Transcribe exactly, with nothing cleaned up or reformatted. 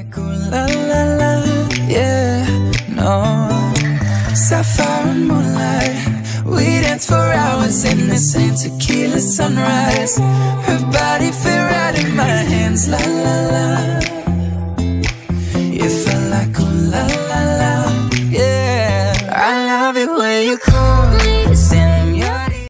like ooh la la la, yeah, no. Sapphire and moonlight, we dance for hours in the same tequila sunrise. Her body fit right in my hands, la la